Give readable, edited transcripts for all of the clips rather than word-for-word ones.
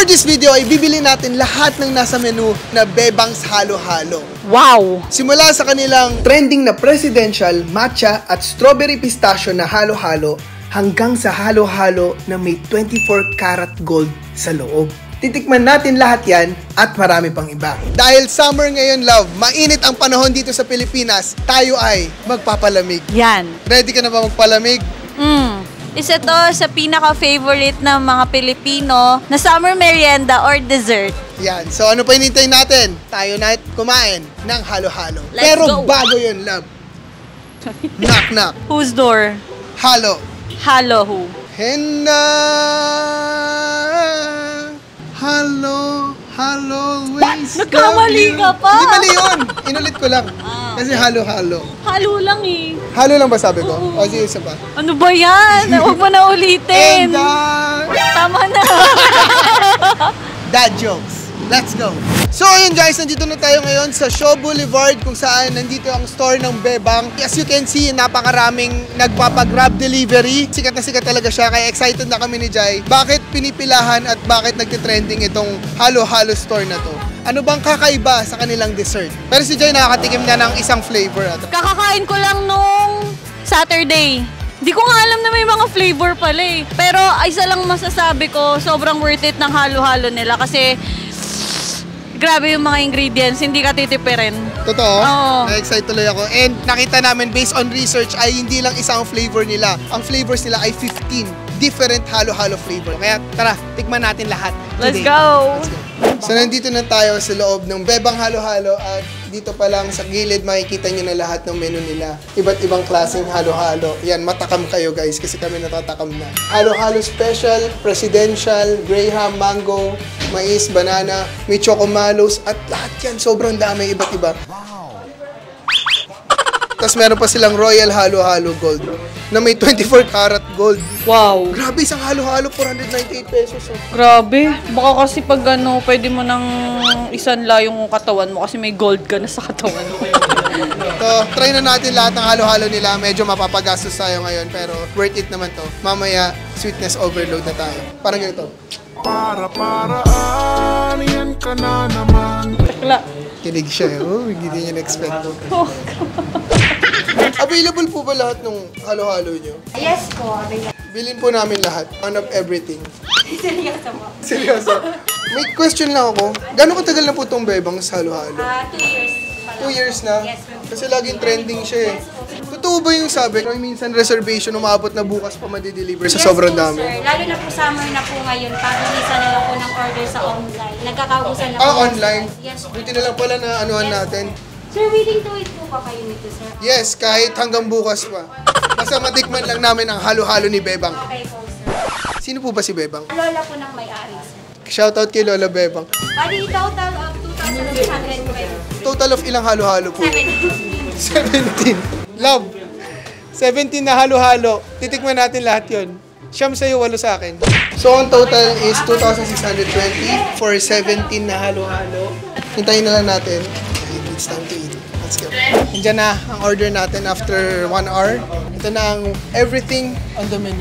this video ay bibili natin lahat ng nasa menu na Bebang's Halo-Halo. Wow! Simula sa kanilang trending na presidential, matcha at strawberry pistachio na halo-halo hanggang sa halo-halo na may 24 karat gold sa loob. Titikman natin lahat yan at marami pang iba. Dahil summer ngayon, love, mainit ang panahon dito sa Pilipinas, tayo ay magpapalamig. Yan. Ready ka na ba magpalamig? Isa to sa pinaka-favorite ng mga Pilipino na summer merienda or dessert. Yan. So ano pa hinintay natin? Tayo na kumain ng halo-halo. Let's Pero go. bago yun, love. Knock, knock. Whose door? Halo. Halo who? Henna. Halo. Halo. Always. Nagkamali ka pa. Hindi mali yun. Inulit ko lang. Kasi halo-halo. Halo lang eh. Halo lang ba sabi ko? Oo. O sige, isa pa. Ano ba yan? Huwag mo na ulitin. And Tama na. dad jokes. Let's go! So ayun guys, nandito na tayo ngayon sa Shaw Boulevard kung saan nandito ang store ng Bebang. As you can see, napakaraming nagpapag-grab delivery. Sikat na sikat talaga siya, kaya excited na kami ni Jai. Bakit pinipilahan at bakit nagtitrending itong halo-halo store na to? Ano bang kakaiba sa kanilang dessert? Pero si Jai nakakatikim na ng isang flavor. Kakakain ko lang nung Saturday. Di ko nga alam na may mga flavor pala eh. Pero isa lang masasabi ko, sobrang worth it ng halo-halo nila kasi grabe yung mga ingredients, hindi ka titipirin. Totoo? Oo. Na-excite tuloy ako. And nakita namin, based on research, ay hindi lang isang flavor nila. Ang flavors nila ay 15 different halo-halo flavor. Kaya tara, tikman natin lahat Let's today. go! Let's go! So nandito na tayo sa loob ng Bebang Halo-Halo at dito pa lang sa gilid makikita nyo na lahat ng menu nila. Iba't ibang klaseng halo-halo. Yan, matakam kayo guys kasi kami natatakam na. Halo-halo special, presidential, graham, mango, mais, banana, may chocomalos at lahat yan. Sobrang dami, iba't iba. Tapos meron pa silang Royal Halo-Halo Gold na may 24 karat gold. Wow! Grabe, isang halo-halo, 498 pesos. Oh. Grabe. Baka kasi pag ano, pwede mo nang isanla yung katawan mo kasi may gold ka na sa katawan mo. So, try na natin lahat ng halo-halo nila. Medyo mapapagastos tayo ngayon pero worth it naman to. Mamaya, sweetness overload na tayo. Parang ganito. Para-paraan, yan ka na naman. Takla. Kilig siya. Oh, hindi niya na-expect. Available po ba lahat ng halo-halo nyo? Yes po. Bilhin po namin lahat. One of everything. Seryoso po. Seryoso. May question lang ako. Gano'ng katagal na po itong Bebang sa halo-halo? 2 years. 2 years na? Yes, ma'am. Kasi laging trending siya eh. Totoo ba yung sabi? Kung minsan reservation, umabot na bukas pa madideliver sa sobrang po, dami. sir. Lalo na po summer na po ngayon. Pabilisan na lang po ng order sa online. Nagkakaubusan na po. Online? Yes po. Buti na lang pala na anuhan natin. Sir, willing to wait po pa kayo nito, sir? Yes, kahit hanggang bukas pa. Basta matikman lang namin ang halo-halo ni Bebang. Okay po, sir. Sino po ba si Bebang? Lola po ng may-ari, sir. Shoutout kay Lola Bebang. Bali, total of 2,300 Total of ilang halo-halo po? 7. 17. Love. 17 na halo-halo. Titikman natin lahat yon. Siyam sa'yo, 8 sa akin. So, ang total is 2,620 for 17 na halo-halo. Hintayin na lang natin. It's time to eat. Let's go. Nandiyan na ang order natin after 1 hour. Ito na ang everything on the menu.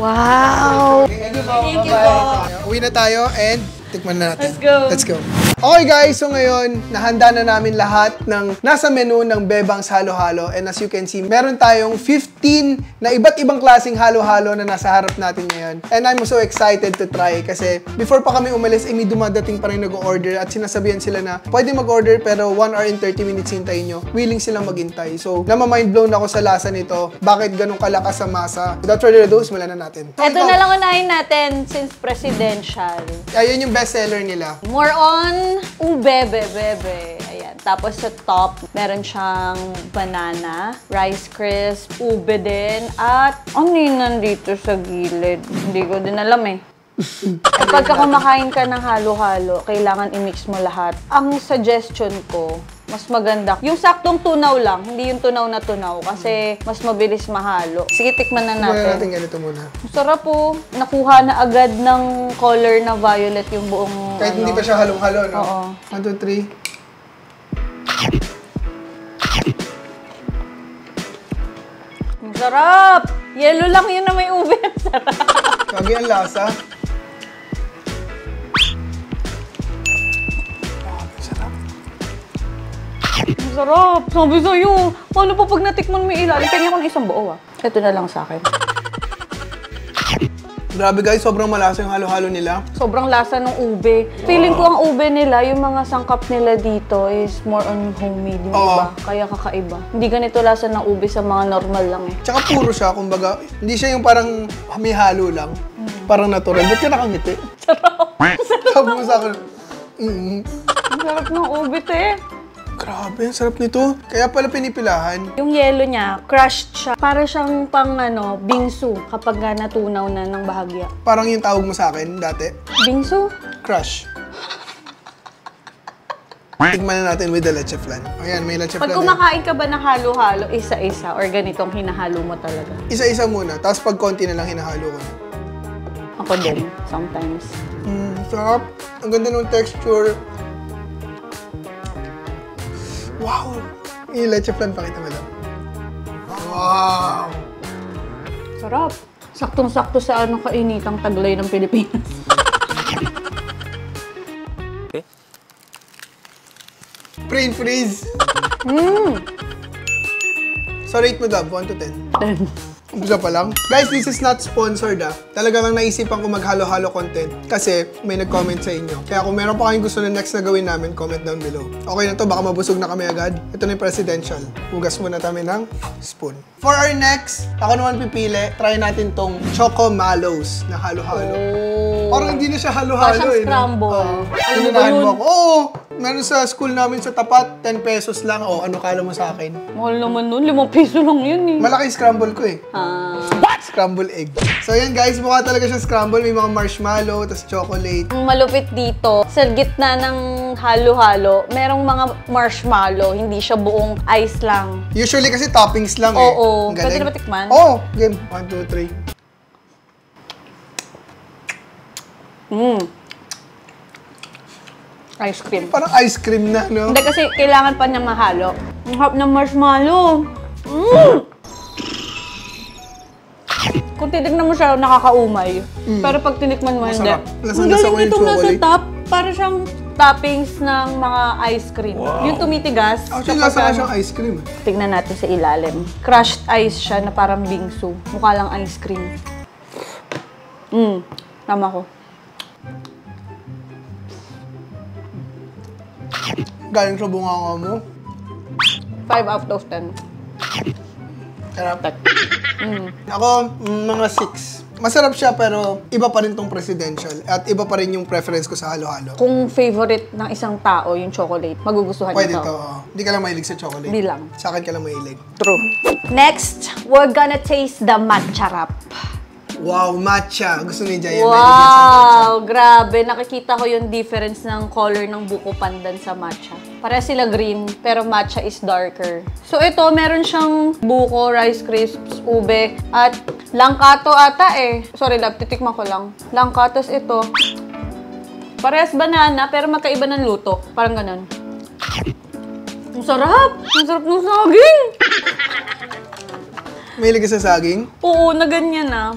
Wow! Thank you po. Thank you po. Uwi na tayo and tikman na natin. Let's go. Let's go. Okay guys, so ngayon, nahanda na namin lahat ng nasa menu ng Bebang's Halo-Halo. And as you can see, meron tayong 15 na iba't ibang klaseng halo-halo na nasa harap natin ngayon. And I'm so excited to try kasi before pa kami umalis, may dumadating pa rin nag-order at sinasabihan sila na pwede mag-order pero 1 hour and 30 minutes hintayin nyo. Willing silang maghintay. So, namamind blown ako sa lasa nito. Bakit ganun kalakas sa masa? Without further ado, simulan na natin. Ito na lang unahin natin since presidential. Ayun yung bestseller nila. More on ube, bebe. Ayan. Tapos sa top, meron siyang banana, rice crisp, ube din, at ano yun nandito sa gilid? Hindi ko din alam eh. Kapag kumakain ka ng halo-halo, kailangan i-mix mo lahat. Ang suggestion ko, mas maganda. Yung saktong tunaw lang, hindi yung tunaw na tunaw kasi mas mabilis mahalo. Sige, tikman na Tignan natin natin. ganito muna. Masarap po. Nakuha na agad ng color na violet yung buong Kahit hindi pa siya halong-halo, no? Oo. 1, 2, 3. Masarap! Yellow lang yun na may ube. Sarap. Kagi ang lasa. Sarap. Sabi sa'yo. Paano pa pag natikman mo yung ilalim? Pengen ko ng isang buo, ah. Ito na lang sa akin. Grabe guys, sobrang malasa yung halo-halo nila. Sobrang lasa ng ube. Feeling ko ang ube nila, yung mga sangkap nila dito is more on homemade, yung iba. Kaya kakaiba. Hindi ganito lasa ng ube sa mga normal lang eh. Tsaka puro siya, kumbaga, hindi siya yung parang may halo lang. Parang natural. Ba't ka nakangiti? Sarap. Sabi mo sa akin, Ang sarap ng ube, te. grabe, ang sarap nito. Kaya pala pinipilahan. Yung yelo niya, crushed siya. Para siyang pang bingsu kapag natunaw na ng bahagya. Parang yung tawag mo sa akin dati, Bingsu? crush. Tignan na natin with the leche flan. Ayan, may leche flan. Pag kumakain ka ba ng halo-halo, isa-isa or ganitong hinahalo mo talaga? Isa-isa muna, tapos pag konti na lang hinahalo ko na. Ako din, sometimes. Sarap. Ang ganda ng texture. Wow! Yung leche flan, pakita mo lang. Wow! Sarap. Saktong-sakto sa kainitang taglay ng Pilipinas. Brain freeze! So rate mo Dab, 1 to 10. 10. Umpisa pa lang. Guys, this is not sponsored Talaga lang naisipan ko maghalo-halo content kasi may nag-comment sa inyo. Kaya kung meron pa kayong gusto na next na gawin namin, comment down below. Okay na to, baka mabusog na kami agad. Ito na yung presidential. Hugas muna kami ng spoon. For our next, ako naman pipili, try natin tong Choco Mallows na halo-halo. Parang hindi na siya halo-halo Parang scramble. Ano ba yun? Oo! Meron sa school namin sa tapat, 10 pesos lang. O, ano kala mo sa akin? Mahal naman nun, 5 piso lang yun eh. Malaki scramble ko eh. What? Scramble egg. So yan guys, mukha talaga siya scramble. May mga marshmallow, tas chocolate. Ang malupit dito, sa gitna ng halo-halo, merong mga marshmallow, hindi siya buong ice lang. Usually kasi toppings lang Oo. Ang Pwede galing. na ba tikman? Oo. Game. 1, 2, 3. Ice cream. Parang ice cream na, no? Hindi kasi kailangan pa niya mahalo. Ang harap ng marshmallow. Kung titignan mo siya, nakakaumay. Pero pag tinikman mo, hindi. Masarap. Ang Lasang-lasa ko galing yung itong nasa chocolate. top. Para siyang toppings ng mga ice cream. Yung tumitigas. Actually, kapag lasa nga siyang ice cream. Tignan natin sa ilalim. Crushed ice siya na parang bingsu. Mukha lang ice cream. Tama ko. Galing sa bunganga mo. 5 out of 10. Sarap. Ako, mga 6. Masarap siya pero iba pa rin tong presidential at iba pa rin yung preference ko sa halo-halo. Kung favorite ng isang tao yung chocolate, magugustuhan Pwede ito. to. Hindi ka lang mahilig sa chocolate. Hindi lang. Sa akin ka lang mahilig. True. Next, we're gonna taste the matcha wrap. Wow, matcha. Gusto ni Jaya. Mahilig yan sa matcha. Wow! Grabe, nakikita ko yung difference ng color ng buko pandan sa matcha. Pareha sila green, pero matcha is darker. So ito, meron siyang buko, rice crisps, ube, at langkato ata eh. Sorry love, titikman ko lang. Langkatos ito. Parehas banana, pero magkaiba ng luto. Parang ganun. Ang sarap! Ang sarap ng saging! Mahilig ka sa saging? Oo, na ganyan na.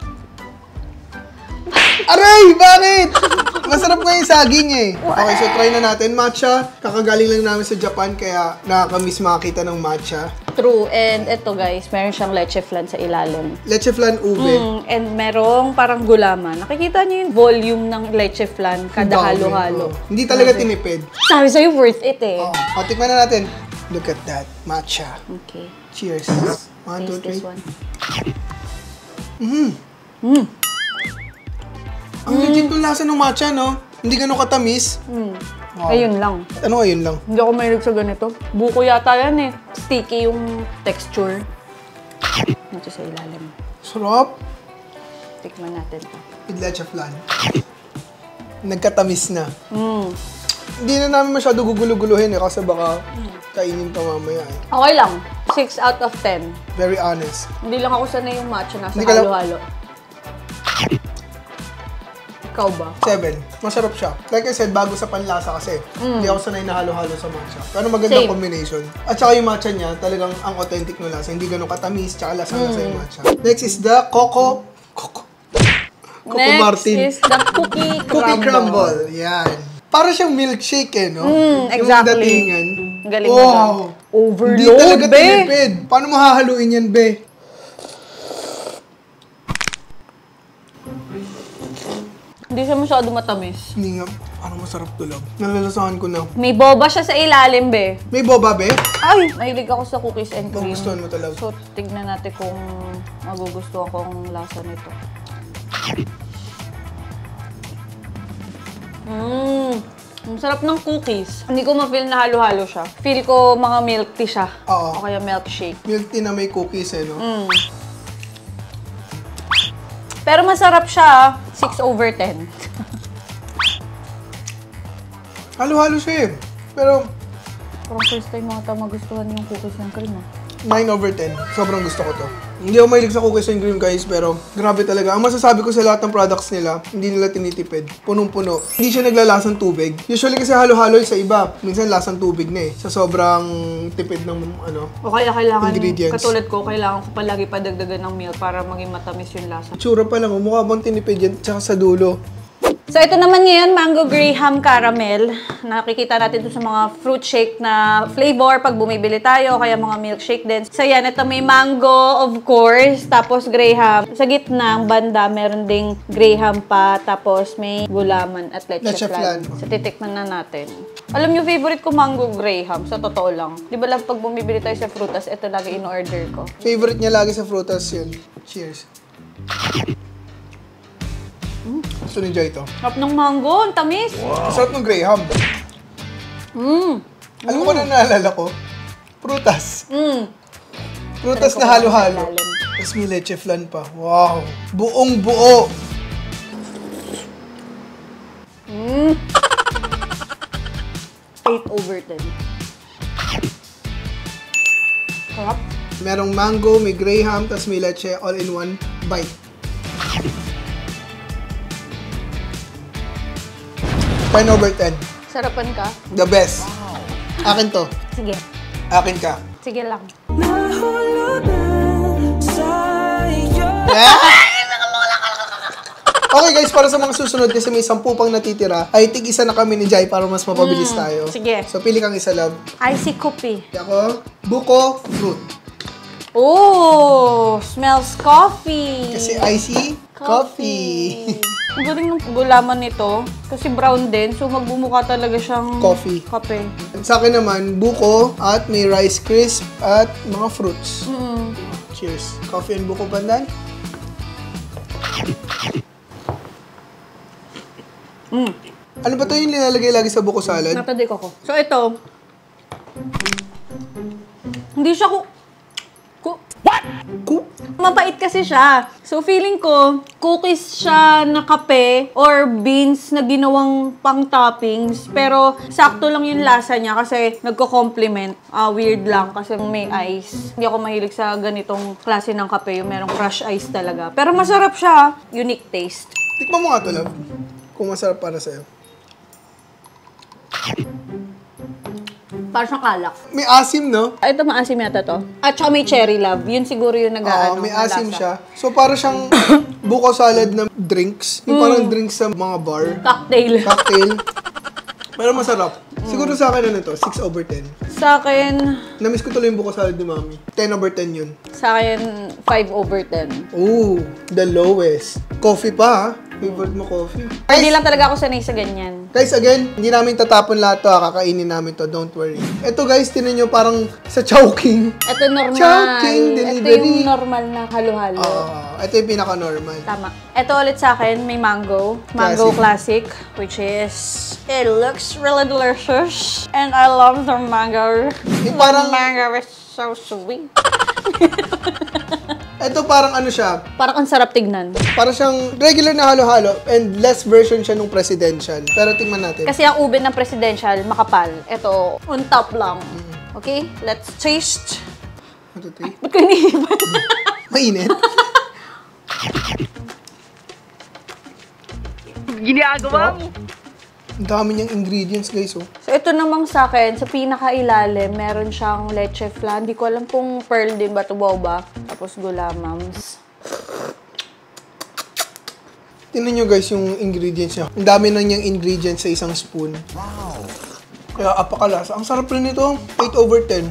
Aray! Bakit? Masarap nga yung saging eh. Okay, so try na natin. Matcha. Kakagaling lang namin sa Japan kaya nakakamiss makakita ng matcha. True. And ito guys, meron siyang leche flan sa ilalim. Leche flan ube. And merong parang gulaman. Nakikita niyo yung volume ng leche flan kada Dami, halo-halo. Hindi talaga tinipid. Sabi sa'yo, worth it eh. O, tikman na natin. Look at that. Matcha. Okay. Cheers. 1, 2, Taste this 3. one. Ang legit ng lasa ng matcha, no? Hindi ganun katamis. Wow. Ayun lang. Ano ayun lang? Hindi ako mahilig sa ganito. Buko yata yan eh. Sticky yung texture. Ito sa ilalim. Sarap. Tikman natin to. With leche flan. Nagkatamis na. Hindi na namin masyado gugulo-guluhin eh kasi baka kainin pa mamaya eh. Okay lang. 6 out of 10. Very honest. Hindi lang ako sanay yung matcha nasa Hindi ka lang- halo-halo. Ikaw ba? 7. Masarap siya. Like I said, bago sa panlasa kasi. Hindi ako sanay na halo-halo sa matcha. Pero magandang Same. combination. At saka yung matcha niya, talagang ang authentic na lasa. Hindi ganun katamis, tsaka lasa-lasa yung matcha. Next is the Coco Next Martin. is the cookie crumble. Cookie crumble. Yan. Para siyang milkshake eh, no? exactly. Yung datingan. Galing mo doon. Wow! Hindi Overload, talaga be! tinipid. Paano mo hahaluin yan, be? Hindi siya masyado matamis. Hindi nga, parang masarap to, love. Nalalasahan ko na. May boba siya sa ilalim, be. May boba, be? Ay! Mahilig ako sa cookies and cream. Magustuhan mo to, love. So, tignan natin kung magugustuhan ko ang lasa nito. Ang sarap ng cookies. Hindi ko ma-feel na halo-halo siya. Feel ko mga milk tea siya. Oo. O kaya milkshake. Milk tea na may cookies, eh, no? Pero masarap siya, 6/10. Halo-halo siya, eh. Pero, Parang first time mga magustuhan yung cookies and cream, 9/10. Sobrang gusto ko to. Hindi ako mahilig sa cookies and cream, guys, pero grabe talaga. Ang masasabi ko sa lahat ng products nila, hindi nila tinitipid. Punong-puno. Hindi siya naglalasang tubig. Usually kasi halo-halo sa iba. Minsan lasang tubig na eh. Sa sobrang tipid ng O kaya kailangan, ingredients. katulad ko, kailangan ko palagi padagdagan ng milk para maging matamis yung lasa. Tsura pa lang, mukha bang tinipid yan, tsaka sa dulo. So, ito naman ngayon, Mango Graham Caramel. Nakikita natin ito sa mga fruit shake na flavor pag bumibili tayo, kaya mga milkshake din. So, yan. Ito may mango, of course. Tapos, Graham. Sa gitna, ang banda, meron ding Graham pa. Tapos, may gulaman at leche flan. So, titikman na natin. Alam niyo, favorite ko mango Graham. Sa totoo lang. Di ba lang pag bumibili tayo sa frutas, ito lagi in-order ko. Favorite niya lagi sa frutas yun. Cheers. Gusto ni Joy ito. Sarap ng mango, ang tamis. Masarap ng Graham. Alam mo na naalala ko? Prutas. Prutas na halo-halo. Tapos may leche flan pa. Wow! Buong buo! 8/10. Sarap. Merong mango, may Graham, tapos may leche all in one bite. 10/10. Sarapan ka? The best. Akin to. Sige. Akin ka. Sige lang. Okay guys, para sa mga susunod kasi may 10 pang natitira, ay tig-isa na kami ni Jai para mas mapabilis tayo. sige. So pili kang isa, love. Icy coffee. Ako, buko, fruit. Oh, smells coffee. Kasi icy, coffee. Ang galing ng gulaman nito. Kasi brown din, so magbumuka talaga siyang Coffee. kape. Sa akin naman, buko at may rice crisp at mga fruits. Cheers. Coffee and buko pandan. Ano ba ito yung nilalagay lagi sa buko salad? Natadik ako. So ito, hindi siya mapait kasi siya. So, feeling ko, cookies siya na kape or beans na ginawang pang-toppings. Pero, sakto lang yung lasa niya kasi nagko-complement. Weird lang kasi may ice. Hindi ako mahilig sa ganitong klase ng kape, yung merong crush ice talaga. Pero masarap siya. Unique taste. Tikman mo nga ito, love. Kung masarap para sa'yo. Parang siyang alak. May asim, no? Ito maasim yata to. At saka may cherry love. Yun siguro yung nag-aano. May asim siya. So, para siyang buko salad na drinks. Yung parang drinks sa mga bar. Cocktail. Cocktail. Pero masarap. Siguro sa akin ano to, 6/10. Sa akin, Namiss ko tuloy yung buko salad ni Mami. 10/10 yun. sa akin, 5/10. Ooh, the lowest. Coffee pa, ha? Favorite mo coffee. Hindi lang talaga ako sanay sa ganyan. Guys, again, hindi namin tatapon lahat to, ha? Kakainin namin to, don't worry. Ito guys, tinan nyo parang sa Chowking. Ito normal. Chowking Ito delivery. yung normal na halo-halo. Ito yung pinaka-normal. Tama. Ito ulit sa akin, may mango. Mango classic. Which is, it looks really delicious. And I love the mango. Yung parang- The mango is so sweet. Ito parang ano siya, Parang ang sarap tignan. parang siyang regular na halo-halo and less version siya nung presidential. Pero tingnan natin. Kasi ang ube ng presidential, makapal. Ito, on top lang. Okay? Let's taste. 1, 2, 3. Ba't ko iniiban? Mainit. Ginagawa mo. Ang dami niyang ingredients, guys, oh. So, ito namang sa akin, sa pinakailalim, meron siyang leche flan. Hindi ko alam kung pearl din ba ito, boba. Tapos gulamams. Tingnan nyo, guys, yung ingredients niya. Ang dami na niyang ingredients sa isang spoon. Wow. Kaya apakalasa. Ang sarap rin nito. 8/10.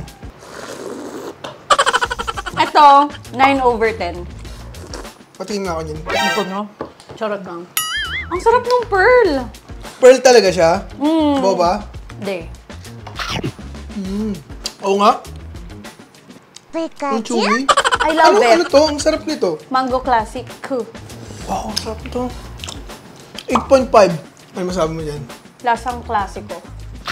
Ito, 9/10. Patingin nga ako niyan. Ito no? Charot lang. Ang sarap ng pearl. Pearl talaga siya? Boba? Hindi. Oo nga. Ang chewy. I love it. Ano to? Ang sarap nito. Mango Classic. Wow, ang sarap nito. 8.5. Ano masabi mo dyan? Lasang klasiko.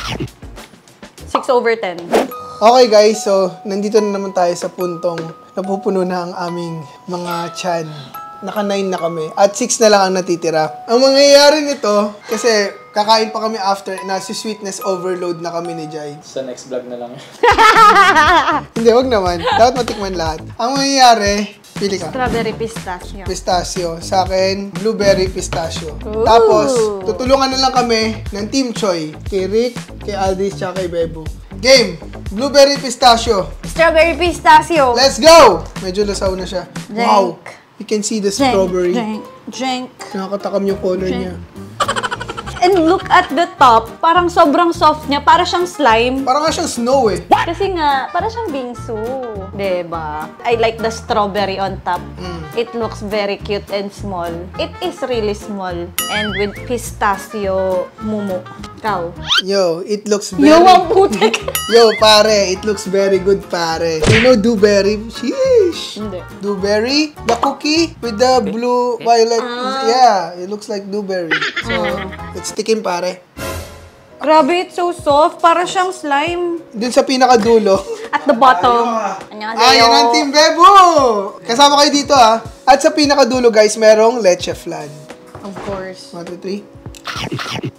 6/10. Okay guys, so nandito na naman tayo sa puntong napupuno na ang aming mga tiyan. Naka-9 na kami. At 6 na lang ang natitira. Ang mangyayari nito, kasi kakain pa kami after, nasi sweetness overload na kami ni Jai. Sa next vlog na lang. Hindi, wag naman. Dapat matikman lahat. Ang mangyayari, pili ka. Strawberry pistachio. Pistachio. Sa akin, blueberry pistachio. Ooh. Tapos, tutulungan na lang kami ng Team Choi. Kay Rick, kay Aldis, tsaka kay Bebo. Game! Blueberry pistachio. Strawberry pistachio. Let's go! Medyo lasaw na siya. Drink. Wow! You can see the strawberry. Drink. Nakakatakam yung color niya. And look at the top. Parang sobrang soft niya. Para siyang slime. Parang nga siyang snow eh. Kasi nga, para siyang bingsu. Diba? I like the strawberry on top. It looks very cute and small. It is really small. And with pistachio mumu. Ikaw. Yo, it looks very... Yo, ang putik. Yo, pare, it looks very good, pare. You know Dewberry? Sheesh! Hindi. Dewberry? The cookie with the blue, violet. Yeah, it looks like Dewberry. So, let's tikim, pare. Grabe, it's so soft. Para siyang slime. Dun sa pinakadulo. At the bottom. Annyeonghaseyo. Yan ang Team Bebo! Kasama kayo dito, ah. At sa pinakadulo, guys, merong leche flan. Of course. 1, 2, 3.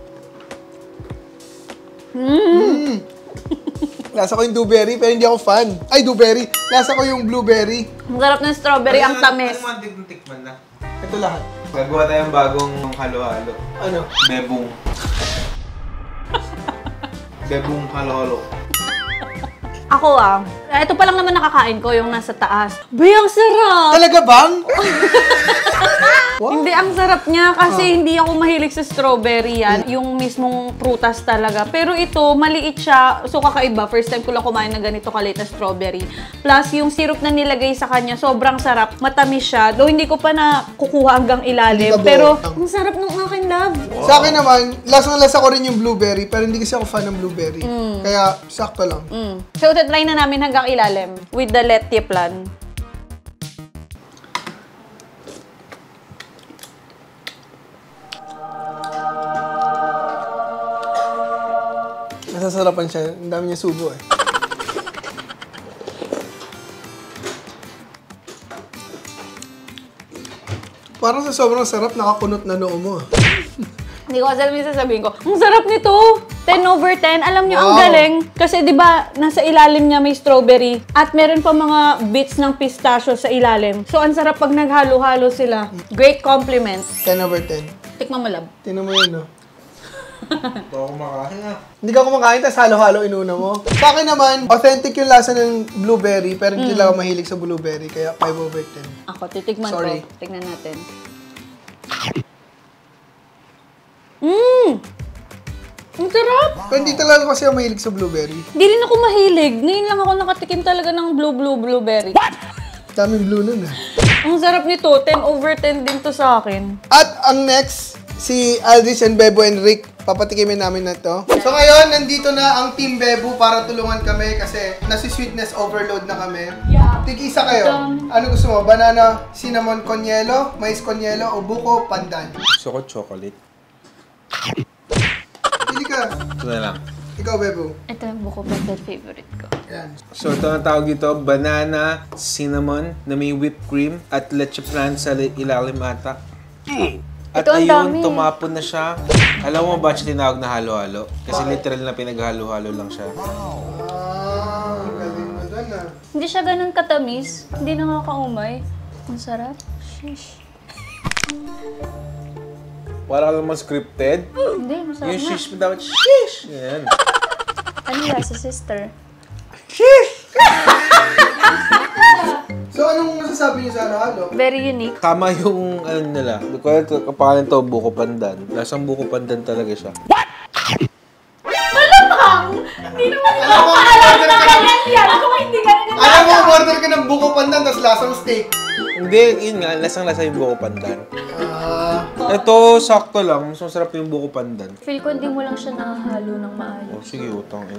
Lasa ko yung dewberry, pero hindi ako fan. Ay, dewberry. Lasa ko yung blueberry. Ang sarap ng strawberry, ang tamis. Ano man tikman na? Ito lahat. Gagawa tayong bagong halo-halo. Ano? Bebong. Bebong halo-halo. Ako ito pa lang naman nakakain ko yung nasa taas. Bay, ang sarap! Talaga bang? Wow. Hindi, ang sarap niya kasi hindi ako mahilig sa strawberry yan. Yung mismong prutas talaga. Pero ito, maliit siya. So, kakaiba. First time ko lang kumain na ganito kalit na strawberry. Plus, yung syrup na nilagay sa kanya, sobrang sarap. Matamis siya. Though, hindi ko pa na kukuha hanggang ilalim. Hindi ka Pero, buo. ang sarap ng akin, love. Sa akin naman, lasang-lasa ko rin yung blueberry, pero hindi kasi ako fan ng blueberry. Kaya, sakto lang. So, try na namin hanggang ilalim with the letje plan. Nasasarapan siya. Ang dami niya subo eh. Parang sa sobrang sarap, nakakunot na noo mo. Hindi ko kasi alam yung sasabihin ko. Ang sarap nito! 10/10. Alam nyo, ang Wow. galing. Kasi di ba nasa ilalim niya may strawberry at meron pa mga bits ng pistachio sa ilalim. So, ang sarap pag naghalo-halo sila. Great compliment. 10/10. Tikman mo, love. Tingnan mo yun, no? Ito ako kumakain na. Hindi ka kumakain, tapos halo-halo inuna mo. Sa akin naman, authentic yung lasa ng blueberry, pero hindi lang ako mahilig sa blueberry, kaya 5/10. Ako, titikman Sorry. ko. Tignan natin. Ang sarap! Pero hindi talaga kasi ako mahilig sa blueberry. Hindi rin ako mahilig. Ngayon lang ako nakatikim talaga ng blueberry. Daming blue nun ah. Ang sarap nito. 10/10 din to sa akin. At ang next, si Aldis and Bebo and Rick, papatikimin namin na to. So ngayon, nandito na ang Team Bebo para tulungan kami kasi nasi sweetness overload na kami. Yeah. Tig-isa kayo. Ano gusto mo? Banana, cinnamon con hielo, mais con hielo, o buko pandan? Gusto ko chocolate. Pili ka. Ito na lang. Ikaw, Bebo. Ito yung buko pandan favorite ko. Yan. So ito ang tawag dito, banana, cinnamon, na may whipped cream, at leche flan sa ilalim ata. At Ito ang ayun, dami. tumapon na siya. Alam mo ba siya tinawag na halo-halo? Kasi literal na pinaghalo-halo lang siya. Ah, galing mo doon ah. Hindi siya ganun katamis. Hindi nakakaumay. Ang sarap. Sheesh. Wala ka naman scripted. Hindi, masarap Yung nga. shish mo dapat, shish! Yan. Ano lasa, sister? So, anong masasabi niyo sa halo-halo? Very unique. Tama yung ano nila. Kaya kapalan to, buko pandan. Lasang buko pandan talaga siya. Malamang! Alam mo, order ka ng buko pandan, tapos lasang steak. Hindi, yun nga, lasang-lasa yung buko pandan. Ito, sakto lang. Mas masarap yung buko pandan. Feel ko hindi mo lang siya nakahalo ng maayos. Oh, sige, utang yun.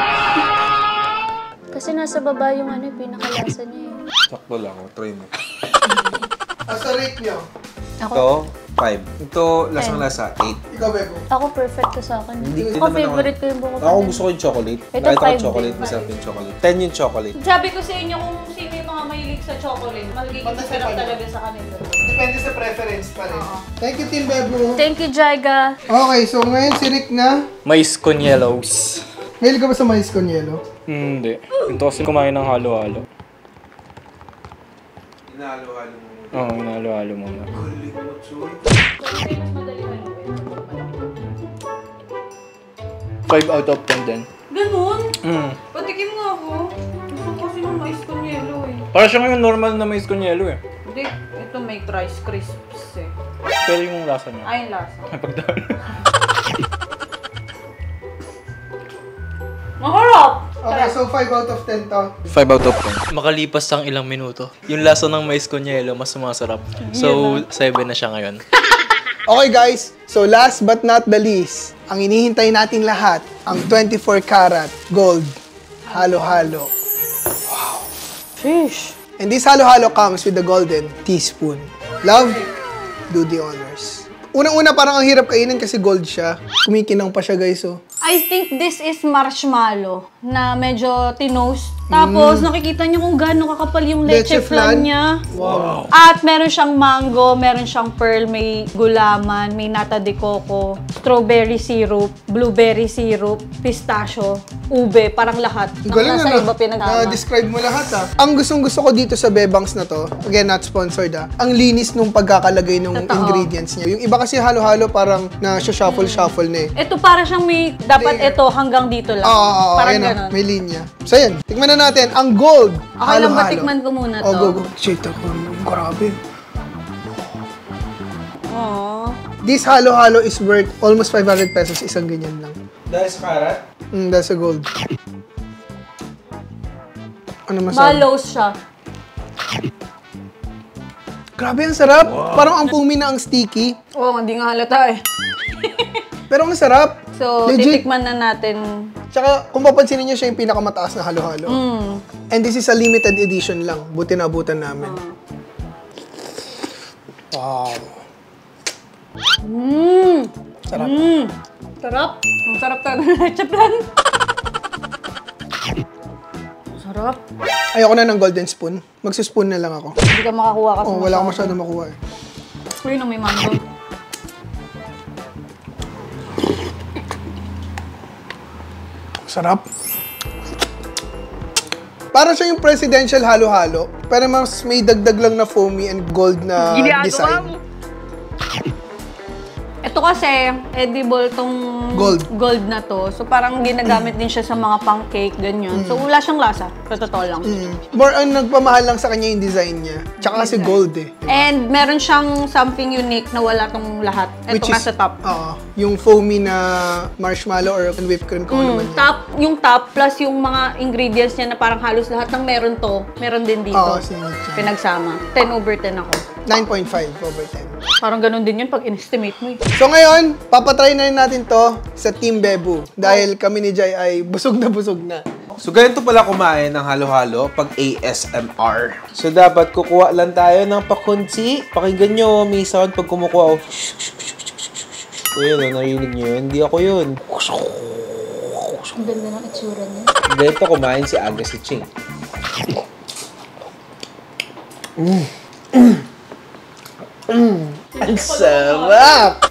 Kasi nasa baba yung pinakalasa niya eh. Sakto lang, try mo. Sa rate nyo? Ito, 5. Ito, lasang-lasa, 8. Ikaw, Bebo. Ako perfect to sa akin. Hindi Ako naman favorite ko yung buko Ako pandan. gusto ko yung chocolate. Ito, Nakita ko 5 chocolate, din. masarap yung chocolate. 10 yung chocolate. Sabi ko sa inyo kung sino yung mga mahilig sa chocolate, magiging masarap talaga sa kanila. Depende sa preference pa rin. Thank you, Team Bebo. Thank you, Jaiga. Okay, so ngayon si Rick na. Mais con yellows. Mahilig ka ba sa mais con yelo? Hindi. Ito kasi kumain ng halo-halo. Inahalo-halo mo. Oo, hinalo-halo muna. Galing mo, Chuy. 5 out of 10 din. Ganun? Patikim nga ako. Gusto ko kasi ng mais con yelo eh. Para siya ngayon normal na mais con yelo eh. Hindi, ito may Rice Crisps eh. Pero yung lasa niya. Ay, lasa. Pagdaan. Maharap! Okay, so 5 out of 10 to. 5 out of 10. Makalipas ang ilang minuto, yung lasa ng mais con yelo mas sumasarap. So, 7 na siya ngayon. Okay guys, so last but not the least, ang inihintay nating lahat, ang 24 karat gold halo-halo. Fish. And this halo-halo comes with the golden teaspoon. Love, do the honors. Unang-una parang ang hirap kainin kasi gold siya. Kumikinang pa siya guys, oh. I think this is marshmallow na medyo tinoast. Tapos nakikita niyo kung gaano kakapal yung leche Leche flan? flan niya. Wow. At meron siyang mango, meron siyang pearl, may gulaman, may nata de coco, strawberry syrup, blueberry syrup, pistachio, ube, parang lahat. Ang galing Nasa na, iba pinagsama. describe mo lahat ah. Ang gustong-gusto ko dito sa Bebangs na to, again not sponsored ah, ang linis nung pagkakalagay ng Totoo. ingredients niya. Yung iba kasi halo-halo parang na shuffle-shuffle na eh. Ito para siyang may, dapat ito hanggang dito lang. Oo, parang ayan ganun. ah, may linya. So yan, tikman na natin ang gold Okay lang ba tikman ko muna to? Oh, go, go. Shit, grabe. Aww. This halo-halo is worth almost 500 pesos, isang ganyan lang. Dahil sa karat? That's a gold. Ano masabi? Malos siya. Grabe, ang sarap. Parang ang pumi na ang sticky. Oo, hindi nga halata eh. Pero ang sarap. So, Legit. titikman na natin. Tsaka, kung papansinin niyo, siya yung pinakamataas na halo-halo. And this is a limited edition lang. Buti na abutan namin. Wow. Sarap. Sarap. Ang sarap talaga ng leche flan. Sarap. Ayoko na ng golden spoon. Magsuspoon na lang ako. Hindi ka makakuha kasi Oh, wala akong masyado makuha eh. Uy, na may mango. Sarap. Para siya yung presidential halo-halo, pero mas may dagdag lang na foamy and gold na design. Ito kasi, edible tong gold na to. So, parang ginagamit din siya sa mga pancake, ganyan. So, wala siyang lasa. Sa totoo lang. More on nagpamahal lang sa kanya yung design niya. Tsaka kasi gold eh. And meron siyang something unique na wala tong lahat. Ito nga sa top. Yung foamy na marshmallow or whipped cream kung ano man yan. Yung top plus yung mga ingredients niya na parang halos lahat ng meron to, meron din dito. Oo, singit siya. Pinagsama. 10 over 10 ako. 9.5 over 10. Parang ganun din yun pag in-estimate mo eh. So ngayon, papatry na rin natin to sa Team Bebu. Dahil kami ni Jai ay busog na busog na. So, ganito pala kumain ng halo-halo pag ASMR. So, dapat kukuha lang tayo ng pakunti. Pakinggan nyo, may sound pag kumukuha. So, yun, narinig nyo yun. Hindi ako yun. Ang ganda ng itsura niya. Ganito kumain si Aga si Ching. Ang sarap!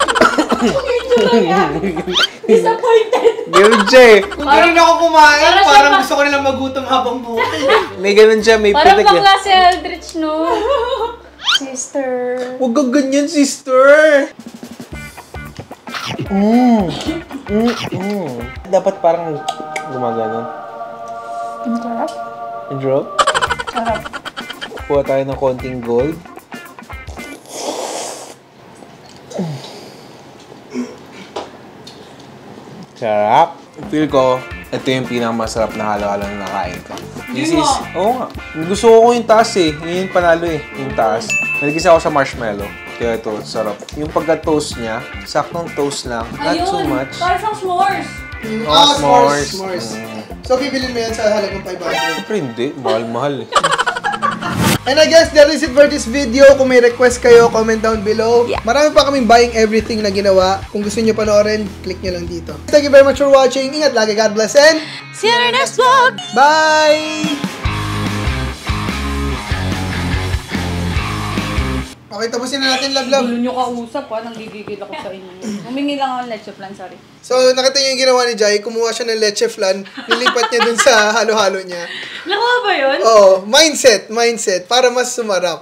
Disappointed! Ganun siya eh. Parang ako kumain, Para siya parang pa- gusto ko nilang magutom habang buhay. May ganun siya, may Parang pitik eh. bakla si Eldritch, no? Sister. Huwag ka ganyan, sister! Dapat parang gumagano. Ang sarap. Drop. Sarap. Kuha tayo ng konting gold. Sarap. Feel ko, Ito yung pinakamasarap na halo-halo na nakain ko. This is, oo nga. Gusto ko yung taas eh. Yun yung panalo eh, yung taas. Nagkisa ako sa marshmallow. Kaya ito, sarap. Yung pagka-toast niya, saktong toast lang. Not too much. Para siyang s'mores. S'mores. S'mores. So, bibilin mo yan sa halagang 500. Siyempre hindi. Mahal-mahal eh. And I guess that is it for this video. Kung may request kayo, comment down below. Marami pa kaming buying everything na ginawa. Kung gusto nyo panoorin, click nyo lang dito. Thank you very much for watching. Ingat lagi. God bless and See you in the next vlog! bye! Okay, tapusin na natin, love. Gulo nyo kausap ha, nanggigigil ako sa inyo. Humingi lang ako ng leche plan, sorry. So, nakita nyo yung ginawa ni Jai. Kumuha siya ng leche flan. Nilipat niya dun sa halo-halo niya. Nakuha ba yun? Oo, mindset. Para mas sumarap.